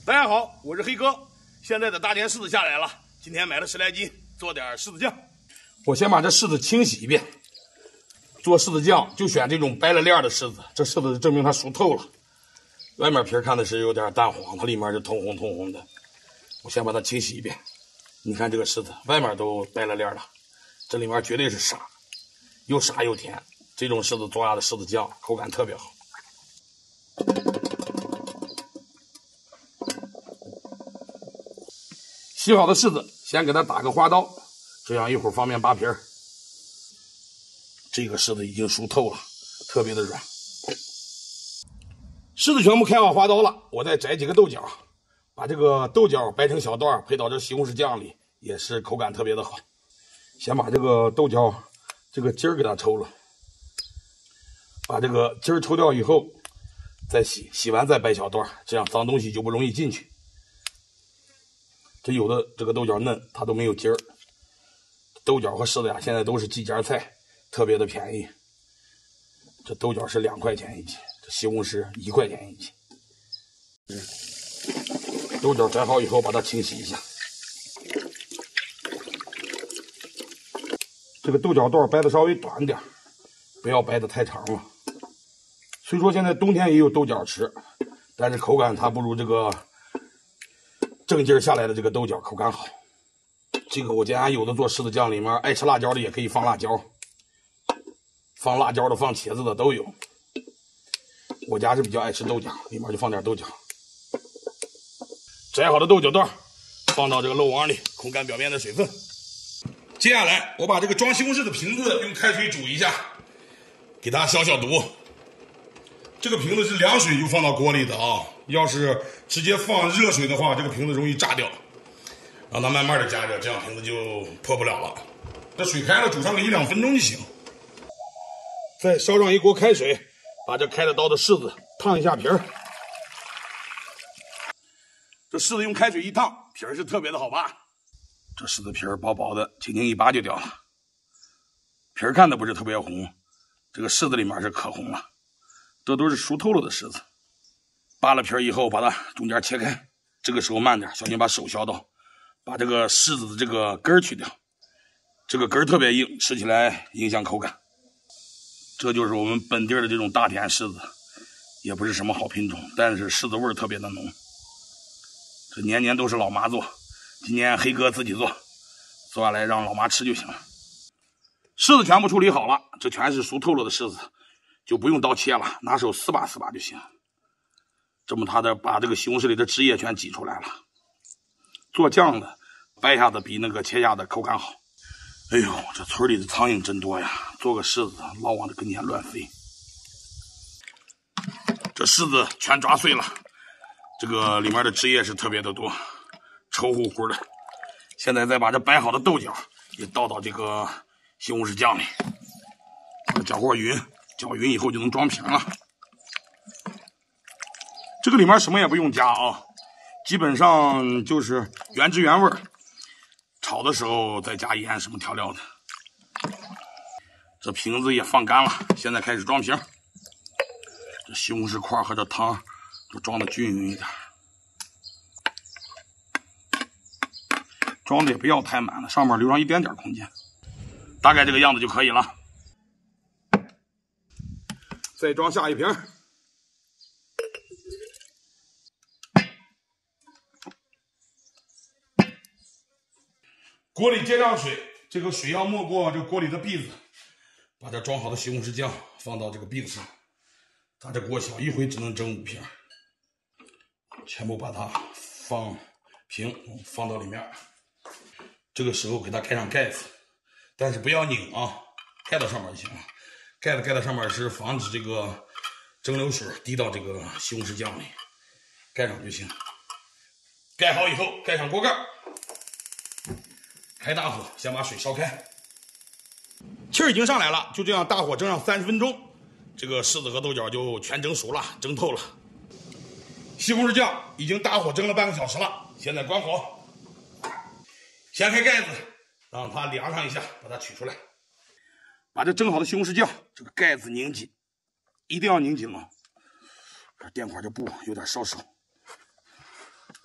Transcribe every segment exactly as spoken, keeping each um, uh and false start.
大家好，我是黑哥。现在的大件柿子下来了，今天买了十来斤，做点柿子酱。我先把这柿子清洗一遍。做柿子酱就选这种白了链的柿子，这柿子证明它熟透了。外面皮看的是有点淡黄，它里面是通红通红的。我先把它清洗一遍。你看这个柿子，外面都白了链了，这里面绝对是沙，又沙又甜。这种柿子做下的柿子酱口感特别好。洗好的柿子，先给它打个花刀，这样一会儿方便扒皮儿。这个柿子已经熟透了，特别的软。柿子全部开好花刀了，我再摘几个豆角，把这个豆角掰成小段，配到这西红柿酱里，也是口感特别的好。先把这个豆角这个筋儿给它抽了，把这个筋儿抽掉以后，再洗，洗完再掰小段，这样脏东西就不容易进去。这有的这个豆角嫩，它都没有筋儿。豆角和柿子呀，现在都是季节菜，特别的便宜。这豆角是两块钱一斤，这西红柿一块钱一斤。嗯，豆角摘好以后，把它清洗一下。这个豆角段掰的稍微短点，不要掰的太长了。虽说现在冬天也有豆角吃，但是口感它不如这个正劲儿下来的这个豆角口感好。这个我家有的做柿子酱里面爱吃辣椒的也可以放辣椒，放辣椒的放茄子的都有。我家是比较爱吃豆角，里面就放点豆角。摘好的豆角段放到这个漏网里，控干表面的水分。接下来我把这个装西红柿的瓶子用开水煮一下，给它消消毒。这个瓶子是凉水就放到锅里的啊，要是直接放热水的话，这个瓶子容易炸掉。让它慢慢的加热，这样瓶子就破不了了。这水开了，煮上个一两分钟就行。再烧上一锅开水，把这开了刀的柿子烫一下皮儿。这柿子用开水一烫，皮儿是特别的好扒。这柿子皮儿薄薄的，轻轻一扒就掉了。皮儿看的不是特别红，这个柿子里面是可红了。这都是熟透了的柿子。扒了皮儿以后，把它中间切开。这个时候慢点，小心把手削到。把这个柿子的这个根儿去掉，这个根儿特别硬，吃起来影响口感。这就是我们本地的这种大田柿子，也不是什么好品种，但是柿子味儿特别的浓。这年年都是老妈做，今年黑哥自己做，做下来让老妈吃就行了。柿子全部处理好了，这全是熟透了的柿子，就不用刀切了，拿手撕吧撕吧就行。这么它的把这个西红柿里的汁液全挤出来了。做酱的掰下的比那个切下的口感好。哎呦，这村里的苍蝇真多呀，做个柿子老往这跟前乱飞。这柿子全抓碎了，这个里面的汁液是特别的多，稠乎乎的。现在再把这掰好的豆角也倒到这个西红柿酱里，把它搅和匀，搅匀以后就能装瓶了。这个里面什么也不用加啊，基本上就是原汁原味，炒的时候再加盐什么调料的。这瓶子也放干了，现在开始装瓶。这西红柿块和这汤都装的均匀一点，装的也不要太满了，上面留上一点点空间，大概这个样子就可以了。再装下一瓶。锅里接上水，这个水要没过这个锅里的篦子，把这装好的西红柿酱放到这个篦子上。咱这锅小，一回只能蒸五瓶，全部把它放平，放到里面。这个时候给它盖上盖子，但是不要拧啊，盖到上面就行了。盖子盖到上面是防止这个蒸馏水滴到这个西红柿酱里，盖上就行。盖好以后，盖上锅盖。开大火，先把水烧开，气儿已经上来了，就这样大火蒸上三十分钟，这个柿子和豆角就全蒸熟了，蒸透了。西红柿酱已经大火蒸了半个小时了，现在关火，掀开盖子，让它凉上一下，把它取出来。把这蒸好的西红柿酱，这个盖子拧紧，一定要拧紧了。这垫块就布有点烧手。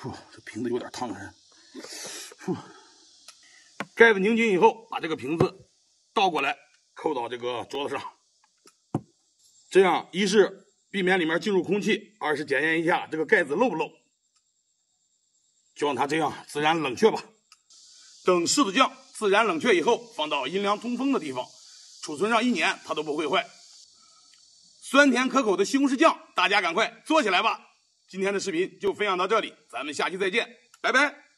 呼，这瓶子有点烫人。呼，盖子拧紧以后，把这个瓶子倒过来，扣到这个桌子上。这样一是避免里面进入空气，二是检验一下这个盖子漏不漏。就让它这样自然冷却吧。等柿子酱自然冷却以后，放到阴凉通风的地方，储存上一年它都不会坏。酸甜可口的西红柿酱，大家赶快做起来吧！今天的视频就分享到这里，咱们下期再见，拜拜。